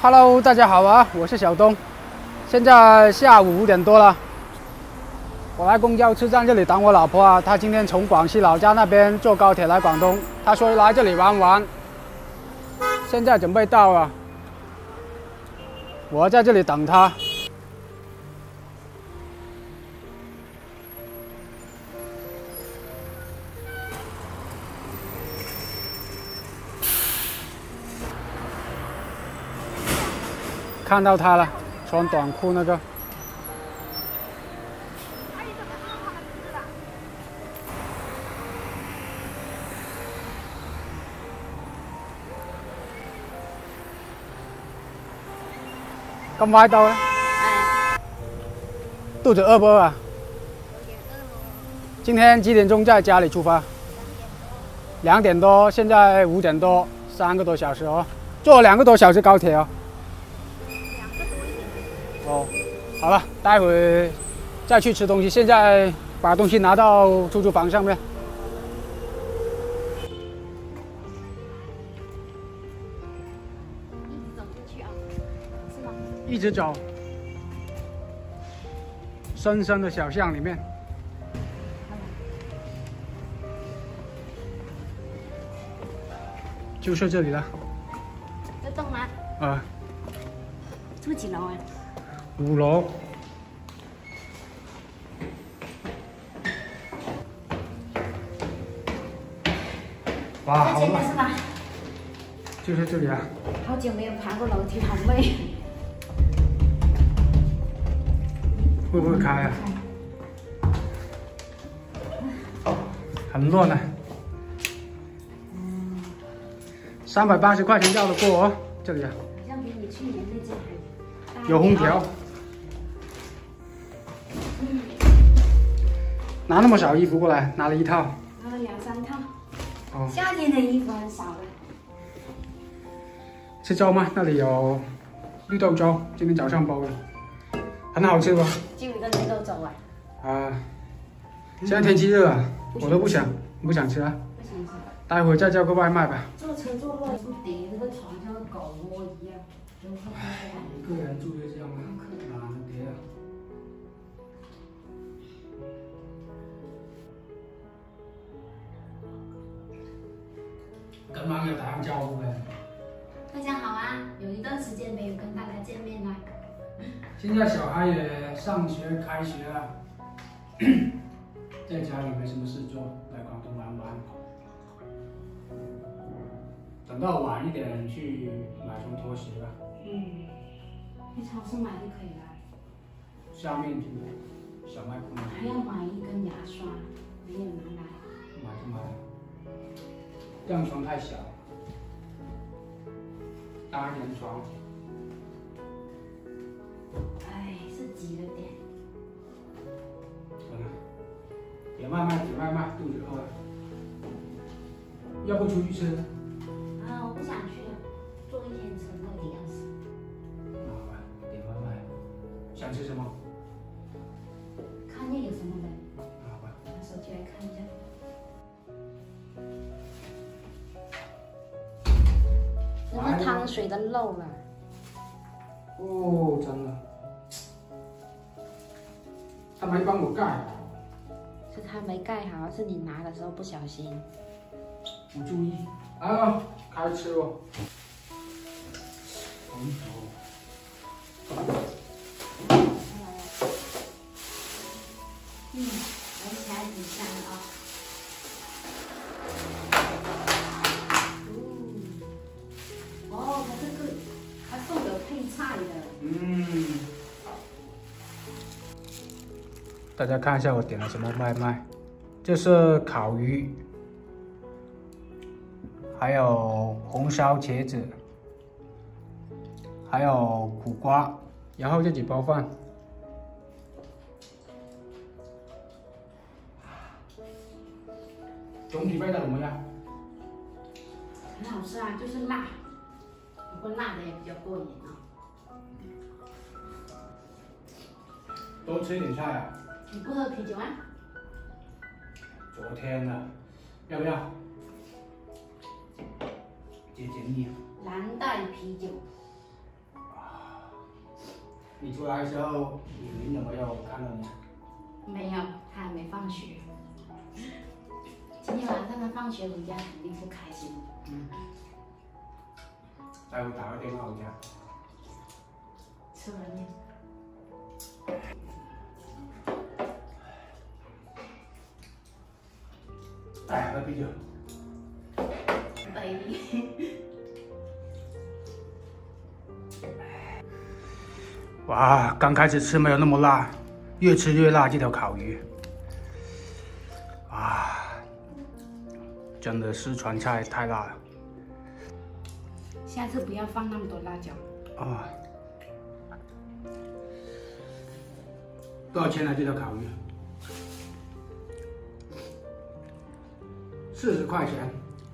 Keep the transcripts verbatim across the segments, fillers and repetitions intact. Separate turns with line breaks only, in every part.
Hello， 大家好啊，我是小东。现在下午五点多了，我来公交车站这里等我老婆啊。她今天从广西老家那边坐高铁来广东，她说来这里玩玩。现在准备到了，我在这里等她。 看到他了，穿短裤那个。咁快到啊？哎。肚子饿不饿啊？有点饿咯。今天几点钟在家里出发？两点多。现在五点多，三个多小时哦，坐两个多小时高铁哦。 哦，好了，待会再去吃东西。现在把东西拿到出租房上面。
一直走进去啊？是吗？
一直走，深深的小巷里面。就是这里了。
这栋吗？
啊。
住几楼啊？
五楼，哇，好
这边是吧？
就是这里啊！
好久没有爬过楼梯，好累。
会不会开啊？很乱啊！三百八十块钱要得过哦，这里啊。
好像比你去年那间还。
有空调，
嗯、
拿那么少衣服过来，拿了一套，
拿了两三套。
哦，
夏天的衣服很少了。
吃粥吗？那里有绿豆粥，今天早上煲的，很好吃不？
就一个绿豆粥啊。
啊，现在天气热啊，我都不想不想吃啊。
不想吃。
待会再叫个外卖吧。
坐车坐乱不叠，这个床像个狗窝一样。
一个人住就这样吗？哪能叠啊？跟网友打声招呼呗。
大家好啊，有一段时间没有跟大家见面了。
现在小孩也上学开学了，在家里没什么事做，来广东玩玩。等到晚一点去买双拖鞋吧。
嗯，去超市买就可以了。
下面就小卖部买。
还要买一根牙刷，没有拿来。
买就买。这样床太小，大一点的床。
哎，是挤了点。
算了，点外卖，点外卖，肚子饿了。要不出去吃？
啊，我不想去了，坐一天车到底要死。
那好吧，点外卖。想吃什么？
看见有什么没？
那好吧。
拿手机来看一下。那个汤水都漏了。
哦，真的。他没帮我盖好。
是他没盖好，是你拿的时候不小心。
不注意。啊，开吃哦。红头。
嗯，闻起来挺香的啊。嗯，哦，它这个它送有配菜的。
嗯。大家看一下我点了什么外卖，这是烤鱼，还有红烧茄子，还有苦瓜，然后这几包饭。 总体味道怎么样？
很好吃啊，就是辣，不过辣的也比较过瘾啊。
多吃一点菜啊。
你不喝啤酒啊？
昨天的，要不要？解解腻。
蓝带啤酒。
你出来的时候，李云有没有看到你？
没有，他还没放学。今天晚上他放学回家肯定不开心。
嗯。待会打个电话回家。
吃完面。
来，喝啤酒。
杯。
哇，刚开始吃没有那么辣，越吃越辣。这条烤鱼，啊，真的是川菜太辣了。
下次不要放那么多辣椒。
啊，多少钱呢？这条烤鱼？四十块钱。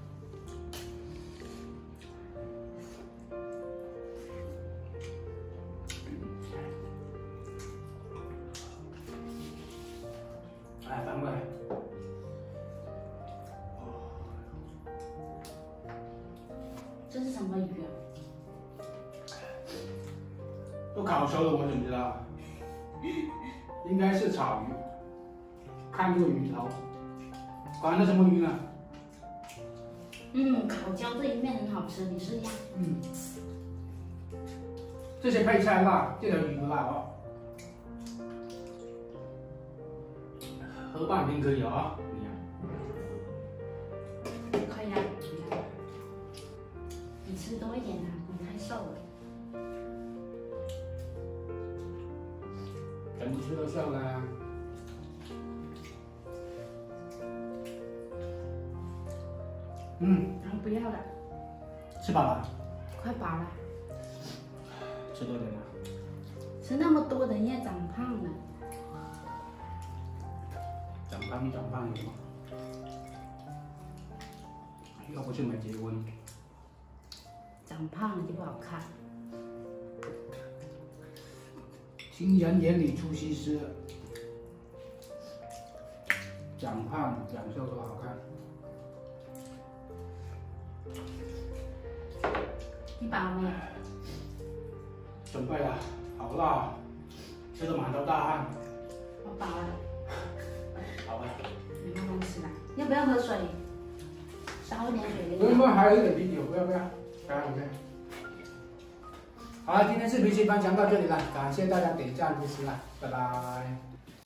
来，翻过来。
这是什么鱼啊？
都烤熟了，我怎么知道？应该是草鱼，看这个鱼头，管它什么鱼呢？
嗯，烤焦这一面很好吃，你试一下。
嗯，这些配菜辣，这条鱼不辣哦。喝半瓶可以哦，你啊。
可以啊，你吃多一点啊，你太瘦了。
怎么吃都瘦了。嗯，
然后不要了，
吃饱了，
快饱了，
吃多点吧。
吃那么多人也长胖了。
长胖长胖有吗？又不是没结婚。
长胖了就不好看。
情人眼里出西施，长胖长瘦都好看。
你饱没？
准备了，好辣，吃得满头大汗。
我饱了。
好吧。
你慢慢吃吧。要不要喝水？烧一点水给你。
不用不用，还有一点啤酒，不要不要，不要不要。好了，今天视频先分享到这里了，感谢大家点赞支持了，拜拜。